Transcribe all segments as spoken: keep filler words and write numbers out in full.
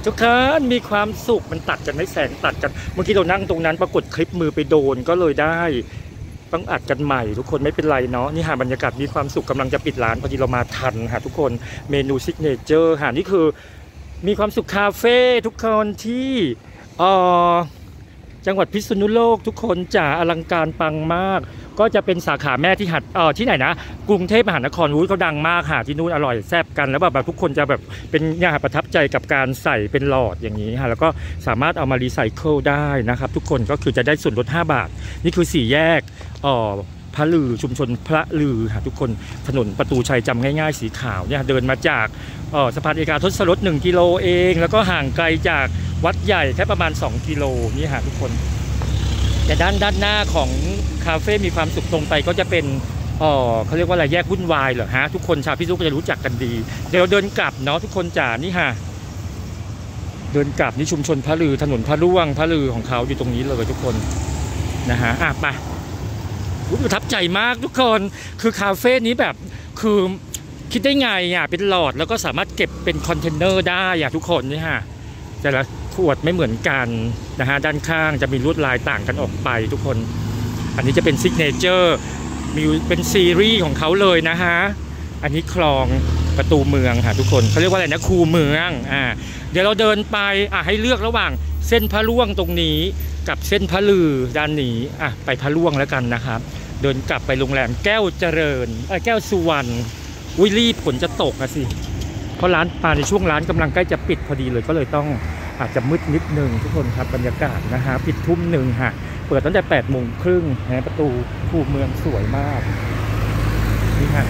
ทุกคนมีความสุขมันตัดกันไม่แสงตัดกันเมื่อกี้เรานั่งตรงนั้นปรากฏคลิปมือไปโดนก็เลยได้ต้องอัดกันใหม่ทุกคนไม่เป็นไรเนาะนี่หาบรรยากาศมีความสุขกำลังจะปิดร้านพอดีเรามาทันค่ะทุกคนเมนูซิกเนเจอร์ค่ะนี่คือมีความสุขคาเฟ่ทุกคนที่เอ่อจังหวัดพิษณุโลกทุกคนจ๋าอลังการปังมากก็จะเป็นสาขาแม่ที่หัดเอ่อที่ไหนนะกรุงเทพมหานครรู้เขาดังมากค่ะที่นู่นอร่อยแซ่บกันแล้วแบบทุกคนจะแบบเป็นเนี่ยประทับใจกับการใส่เป็นหลอดอย่างนี้ค่ะแล้วก็สามารถเอามารีไซเคิลได้นะครับทุกคนก็คือจะได้ส่วนลดห้าบาทนี่คือสี่แยกเอ่อพระลือชุมชนพระลือค่ะทุกคนถนนประตูชัยจำง่ายๆสีขาวเนี่ยเดินมาจากเอ่อสะพานเอกาทศรสหนึ่งกิโลเองแล้วก็ห่างไกลจากวัดใหญ่แค่ประมาณสองกิโลนี่ค่ะทุกคนแต่ด้านด้านหน้าของคาเฟ่มีความสุขตรงไปก็จะเป็นอ๋อเขาเรียกว่าอะไรแยกวุ่นวายเหรอฮะทุกคนชาวพิษณุก็จะรู้จักกันดีเดี๋ยวเดินกลับเนาะทุกคนจ๋านี่ฮะเดินกลับนี่ชุมชนพระลือถนนพระร่วงพระลือของเขาอยู่ตรงนี้เลยทุกคนนะฮะอ่ะไปประทับใจมากทุกคนคือคาเฟ่นี้แบบคือคิดได้ไงอ่ะเป็นหลอดแล้วก็สามารถเก็บเป็นคอนเทนเนอร์ได้อ่ะทุกคนนี่ฮะแต่ละขวดไม่เหมือนกันนะฮะด้านข้างจะมีลวดลายต่างกันออกไปทุกคนอันนี้จะเป็นซิกเนเจอร์มีเป็นซีรีส์ของเขาเลยนะฮะอันนี้คลองประตูเมืองค่ะทุกคนเขาเรียกว่าอะไรนะคูเมืองอ่าเดี๋ยวเราเดินไปอ่ะให้เลือกระหว่างเส้นพระล่วงตรงนี้กับเส้นพระลือด้านนี้อ่ะไปพระล่วงแล้วกันนะครับเดินกลับไปโรงแรมแก้วเจริญเออแก้วสุวรรณวิรีบฝนจะตกอะสิเพราะร้านปลาในช่วงร้านกำลังใกล้จะปิดพอดีเลยก็เลยต้องอาจจะมืดนิดนึงทุกคนครับบรรยากาศนะฮะปิดทุ่มหนึ่งฮะเปิดตั้งแต่แปดโมงครึ่งนะประตูคูเมืองสวยมากนี่ฮะ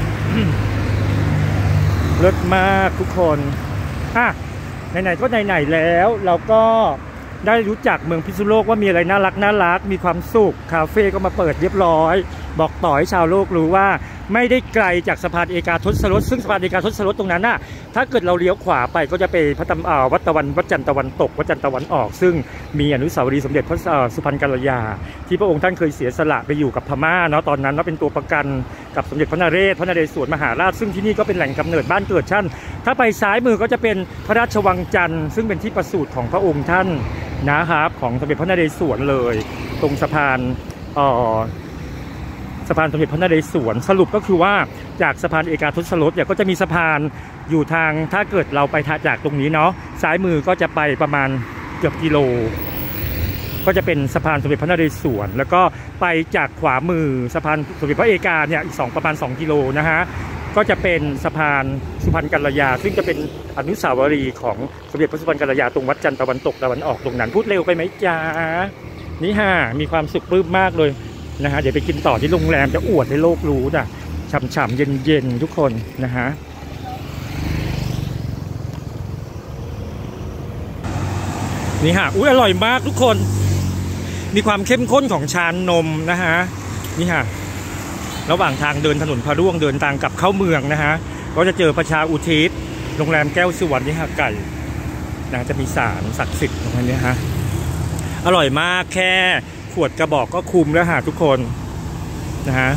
เลิศมากทุกคนอ่ะไหนๆก็ไหนๆแล้วเราก็ได้รู้จักเมืองพิษณุโลกว่ามีอะไรน่ารักน่ารักมีความสุขคาเฟ่ก็มาเปิดเรียบร้อยบอกต่อให้ชาวโลกรู้ว่าไม่ได้ไกลจากสะพานเอกาทศรสซึ่งสะพานเอกาทศรสตรงนั้นน่ะถ้าเกิดเราเลี้ยวขวาไปก็จะไปพระตำอ่าวัดตะวันวัดจันทร์ตะวันตกวัดจันทร์ตะวันออกซึ่งมีอนุสาวรีย์สมเด็จพระสุพรรณกัลยาที่พระองค์ท่านเคยเสียสละไปอยู่กับพม่าเนาะตอนนั้นแล้วเป็นตัวประกันกับสมเด็จพระนเรศพระนเรศวรมหาราชซึ่งที่นี่ก็เป็นแหล่งกำเนิดบ้านเกิดท่านถ้าไปซ้ายมือก็จะเป็นพระราชวังจันทร์ซึ่งเป็นที่ประสูติของพระองค์ท่านนะครับของสมเด็จพระนเรศวรเลยตรงสะพานเอ่อสะพานสมเด็จพระนเรศวรสรุปก็คือว่าจากสะพานเอกาทศรสเนี่ยก็จะมีสะพานอยู่ทางถ้าเกิดเราไปจากตรงนี้เนาะซ้ายมือก็จะไปประมาณเกือบกิโลก็จะเป็นสะพานสมเด็จพระนเรศวรแล้วก็ไปจากขวามือสะพานสมเด็จพระเอกาเนี่ยอีกสองประมาณสองกิโลนะฮะก็จะเป็นสะพานสุพรรณกัลยาซึ่งจะเป็นอนุสาวรีย์ของสมเด็จพระสุพรรณกัลยาตรงวัดจันทร์ตะวันตกตะวันออกตรงนั้นพูดเร็วไปไหมจ๊ะนี่ฮะมีความสุขปลื้มมากเลยนะฮะเดี๋ยวไปกินต่อที่โรงแรมจะอวดให้โลกรู้นะฉ่ำๆเย็นๆทุกคนนะฮะนี่ฮะอุ้ยอร่อยมากทุกคนมีความเข้มข้นของชานมนะฮะนี่ฮะระหว่างทางเดินถนนพระร่วงเดินทางกลับเข้าเมืองนะฮะก็จะเจอประชาอุทิศโรงแรมแก้วสุวรรณนี่ฮะไก่นะจะมีศาลศักดิ์สิทธิ์ตรงนี้ฮะอร่อยมากแค่ขวดกระบอกก็คุ้มแล้วฮะทุกคนนะฮะ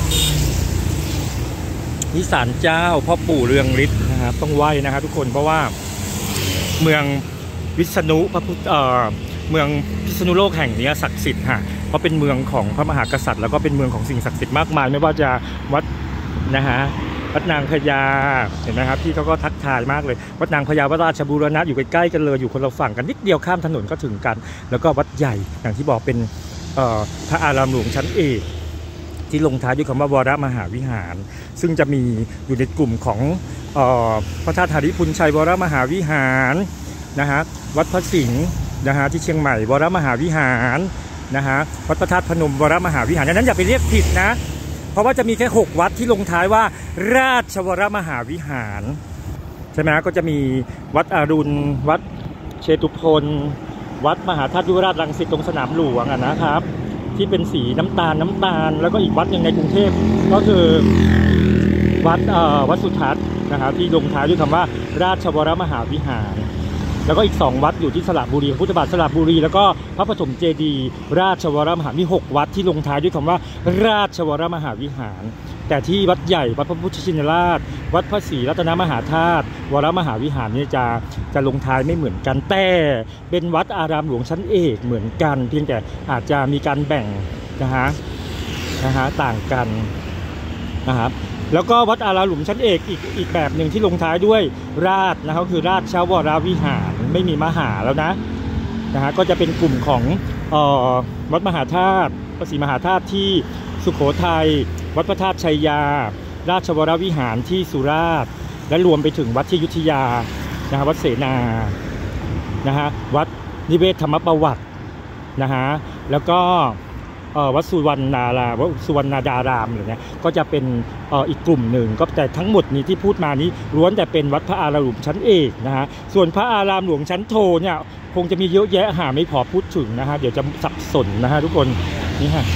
นี่ศาลเจ้าพ่อปู่เรืองฤทธิ์นะครับต้องไหว้นะฮะทุกคนเพราะว่าเมืองวิษณุพระพุทธเอ่อเมืองพิษณุโลกแห่งนี้ศักดิ์สิทธิ์ฮะเพราะเป็นเมืองของพระมหากษัตริย์แล้วก็เป็นเมืองของสิ่งศักดิ์สิทธิ์มากมายไม่ว่าจะวัดนะฮะวัดนางพญาเห็นไหมครับพี่เขาก็ทักทายมากเลยวัดนางพญาวัดราชบูรณะอยู่ใกล้ๆกันเลยอยู่คนละฝั่งกันนิดเดียวข้ามถนนก็ถึงกันแล้วก็วัดใหญ่อย่างที่บอกเป็นพระอารามหลวงชั้นเอกที่ลงท้ายด้วยคำว่าวรมหาวิหารซึ่งจะมีอยู่ในกลุ่มของพระธาตุหริพุนชัยวรมหาวิหารนะฮะวัดพระสิงห์นะฮะที่เชียงใหม่วรมหาวิหารนะฮะวัดพระธาตุพนมวรมหาวิหารดังนั้นอย่าไปเรียกผิดนะเพราะว่าจะมีแค่หกวัดที่ลงท้ายว่าราชวรมหาวิหารใช่ไหมก็จะมีวัดอรุณวัดเชตุพนวัดมหาธาตุยุวราชรังสิตตรงสนามหลวงอ่ะนะครับที่เป็นสีน้ำตาลน้ำตาลแล้วก็อีกวัดหนึ่งในกรุงเทพก็คือวัดเอ่อวัดสุทัศน์นะครับที่ลงท้ายด้วยคำว่าราชวรมหาวิหารแล้วก็อีกสองวัดอยู่ที่สระบุรีพุทธบาทสระบุรีแล้วก็พระปฐมเจดีย์ราชวรมหาวิหารมีหกวัดที่ลงท้ายด้วยคำว่าราชวรมหาวิหารแต่ที่วัดใหญ่วัดพระพุทธชินราชวัดพระศรีรัตนมหาธาตุวรมหาวิหารนี่จะจะลงท้ายไม่เหมือนกันแต่เป็นวัดอารามหลวงชั้นเอกเหมือนกันเพียงแต่อาจจะมีการแบ่งนะฮะนะฮะต่างกันนะครับแล้วก็วัดอารามหลวงชั้นเอกอีกอีกแบบหนึ่งที่ลงท้ายด้วยราชนะครับคือราชวรวิหารไม่มีมหาแล้วนะนะฮะก็จะเป็นกลุ่มของเอ่อวัดมหาธาตุพระศรีมหาธาตุที่สุโขทัยวัดพระธาตุชัยยาราชวรวิหารที่สุราษฎร์และรวมไปถึงวัดที่อยุธยานะฮะวัดเสนานะฮะวัดนิเวศธรรมประวัตินะฮะแล้วก็วัดสุวรรณารามวัดสุวรรณดารามอย่างเงี้ยก็จะเป็นอีกกลุ่มหนึ่งก็แต่ทั้งหมดนี้ที่พูดมานี้ล้วนแต่เป็นวัดพระอารามหลวงชั้นเอกนะฮะส่วนพระอารามหลวงชั้นโทเนี่ยคงจะมีเยอะแยะหาไม่พอพูดถึงนะฮะเดี๋ยวจะสับสนนะฮะทุกคนนี่ฮะ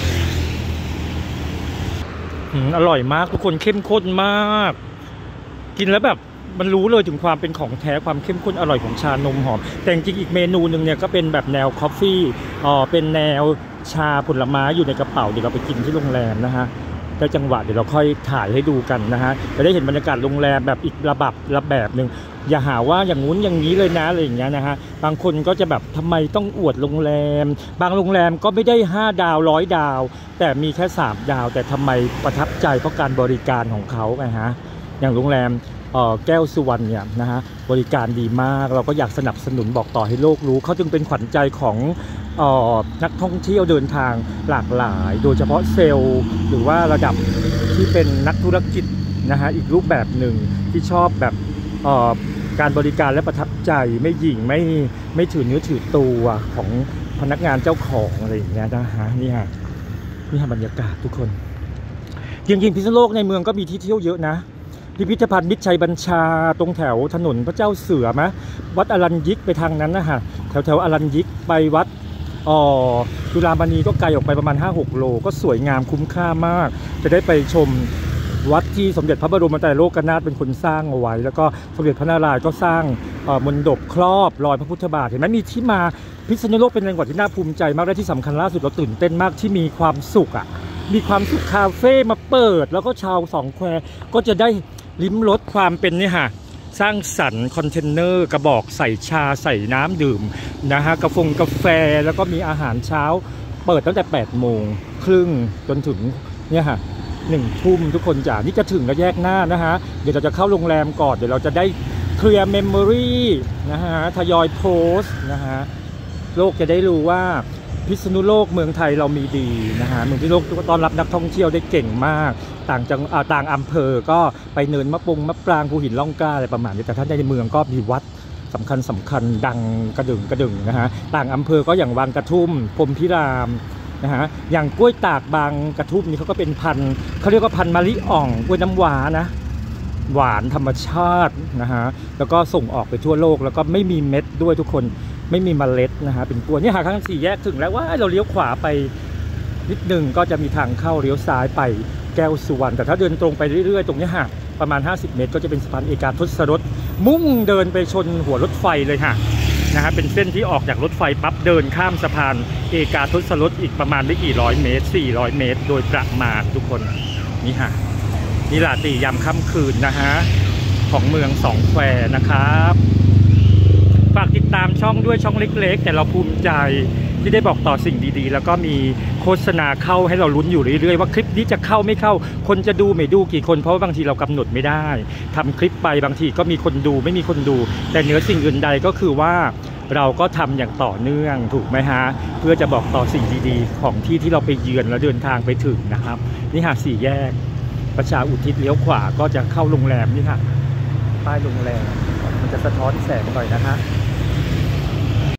อร่อยมากทุกคนเข้มข้นมากกินแล้วแบบมันรู้เลยถึงความเป็นของแท้ความเข้มข้นอร่อยของชานมหอมแต่จริงอีกเมนูหนึ่งเนี่ยก็เป็นแบบแนวคอฟฟี่อ๋อเป็นแนวชาผลไม้อยู่ในกระเป๋าเดี๋ยวเราไปกินที่โรงแรมนะฮะได้จังหวะเดี๋ยวเราค่อยถ่ายให้ดูกันนะฮะจะได้เห็นบรรยากาศโรงแรมแบบอีกระบบระแบบหนึ่งอย่าหาว่าอย่างงู้นอย่างนี้เลยนะอะไรอย่างเงี้ยนะฮะบางคนก็จะแบบทำไมต้องอวดโรงแรมบางโรงแรมก็ไม่ได้ห้าดาวร้อยดาวแต่มีแค่สามดาวแต่ทำไมประทับใจเพราะการบริการของเขาไงฮะอย่างโรงแรมแก้วสุวรรณเนี่ยนะฮะบริการดีมากเราก็อยากสนับสนุนบอกต่อให้โลกรู้เขาจึงเป็นขวัญใจของนักท่องเที่ยวเดินทางหลากหลายโดยเฉพาะเซลล์หรือว่าระดับที่เป็นนักธุรกิจนะฮะอีกรูปแบบหนึ่งที่ชอบแบบการบริการและประทับใจไม่หยิ่งไม่ไม่ถือเนื้อถือตัวของพนักงานเจ้าของอะไรอย่างเงี้ยนะฮะนี่ฮะนี่ฮะบรรยากาศทุกคนจริงๆพิษณุโลกในเมืองก็มีที่เที่ยวเยอะนะพิพิธภัณฑ์มิตรชัยบัญชาตรงแถวถนนพระเจ้าเสือมะวัดอรัญยิกไปทางนั้นนะฮะแถวแถวอรัญยิกไปวัดอ๋อจุฬามณีก็ไกลออกไปประมาณ ห้าหก โลก็สวยงามคุ้มค่ามากจะได้ไปชมวัดที่สมเด็จพระบรมไตรโลกนาถเป็นคนสร้างเอาไว้แล้วก็สมเด็จพระนารายณ์ก็สร้างมณฑปครอบรอยพระพุทธบาทเห็นไหมมีที่มาพิษณุโลกเป็นจังหวัดที่น่าภูมิใจมากและที่สำคัญล่าสุดเราตื่นเต้นมากที่มีความสุขอ่ะมีความสุขคาเฟ่มาเปิดแล้วก็ชาวสองแควก็จะได้ลิ้มรสความเป็นนี่ฮะสร้างสรรค์คอนเทนเนอร์กระบอกใส่ชาใส่น้ำดื่มนะฮะกาแฟกาแฟแล้วก็มีอาหารเช้าเปิดตั้งแต่แปดโมงครึ่งจนถึงเนี่ยฮะหนึ่งทุ่มทุกคนจ๋านี่จะถึงแล้วแยกหน้านะฮะเดี๋ยวเราจะเข้าโรงแรมก่อนเดี๋ยวเราจะได้เคลียร์เมมโมรีนะฮะทยอยโพสต์นะฮะโลกจะได้รู้ว่าพิษณุโลกเมืองไทยเรามีดีนะฮะเมืองพิษณุโลกต้อนรับนักท่องเที่ยวได้เก่งมากต่างจังต่างอำเภอก็ไปเนินมะปงมะปรางภูหินล่องกล้าอะไรประมาณนี้แต่ท่านในเมืองก็มีวัดสำคัญสำคัญดังกระดึงกระดึงนะฮะต่างอำเภอก็อย่างวังกระทุ่มพรหมพิรามนะฮะอย่างกล้วยตากบางกระทุ่มนี่เขาก็เป็นพันธุ์เขาเรียกว่าพันธุ์มะลิอ่องกล้วยน้ำว้านะหวานธรรมชาตินะฮะแล้วก็ส่งออกไปทั่วโลกแล้วก็ไม่มีเม็ดด้วยทุกคนไม่มีเมล็ดนะฮะเป็นกล้วยนี่หาข้างสี่แยกถึงแล้วว่าเราเลี้ยวขวาไปนิดหนึ่งก็จะมีทางเข้าเลี้ยวซ้ายไปแก้วสุวรรณแต่ถ้าเดินตรงไปเรื่อยๆตรงนี้ฮะประมาณห้าสิบเมตรก็จะเป็นสะพานเอกาทศรสมุ่งเดินไปชนหัวรถไฟเลยฮะนะฮะเป็นเส้นที่ออกจากรถไฟปั๊บเดินข้ามสะพานเอกาทศรสอีกประมาณไม่กี่ร้อยเมตรสี่ร้อยเมตรโดยประมาณทุกคนนี่ฮะนี่ราตรียามค่ำคืนนะฮะของเมืองสองแควนะครับฝากติดตามช่องด้วยช่องเล็กๆแต่เราภูมิใจที่ได้บอกต่อสิ่งดีๆแล้วก็มีโฆษณาเข้าให้เราลุ้นอยู่เรื่อยๆว่าคลิปนี้จะเข้าไม่เข้าคนจะดูไม่ดูกี่คนเพราะว่าบางทีเรากำหนดไม่ได้ทำคลิปไปบางทีก็มีคนดูไม่มีคนดูแต่เหนือสิ่งอื่นใดก็คือว่าเราก็ทำอย่างต่อเนื่องถูกไหมฮะเพื่อจะบอกต่อสิ่งดีๆของที่ที่เราไปเยือนแล้วเดินทางไปถึงนะครับนี่ฮะสี่แยกประชาอุทิศเลี้ยวขวาก็จะเข้าโรงแรมนี่ฮะป้ายโรงแรมมันจะสะท้อนแสงหน่อยนะฮะ